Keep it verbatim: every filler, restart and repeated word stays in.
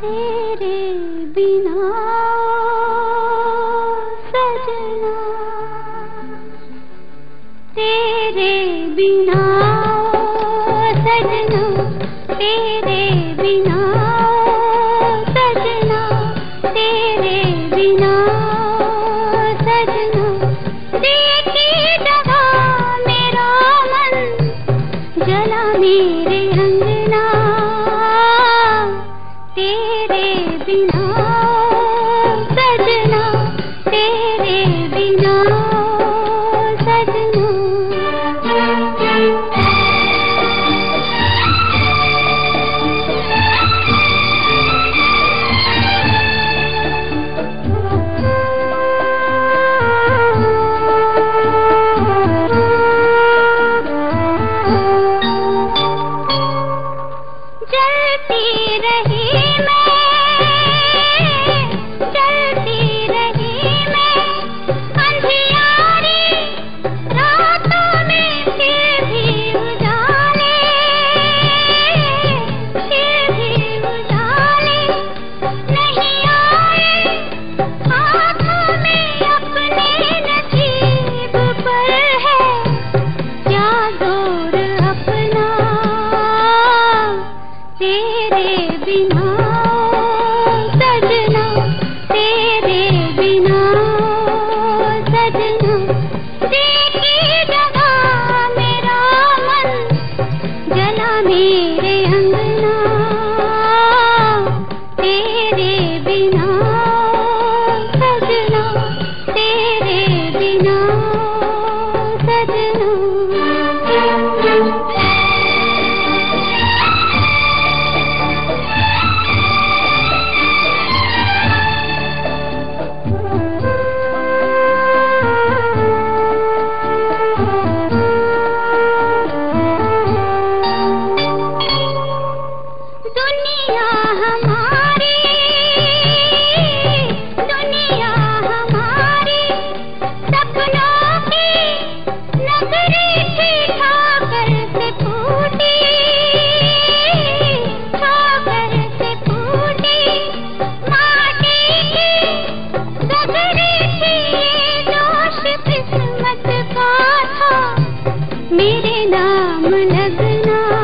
तेरे बिना सजना, तेरे बिना सजना, तेरे बिना सजना, तेरे बिना सजना, देखी जगह मेरा मन जला मेरे अंगना, तेरे बिना सजना, तेरे बिना सजना। चलती रही चलती रही मैं अंधियारी रातों में, फिर भी उजाले, फिर भी उजाले नहीं आए हाथों में, अपने नसीब पर है क्या जोर अपना, तेरे बिना सजना, तेरे बिना सजना, देखी जगह मेरा मन जला मेरे अंगना, तेरे बिना सजना, तेरे बिना सजना। दुनिया हमारी, दुनिया हमारी सपनों की नगरी थी, ठाकर से फूटी, ठाकर से फूटी माटी की गगरी थी, ये जोश किस्मत का था मेरे नाम लगना,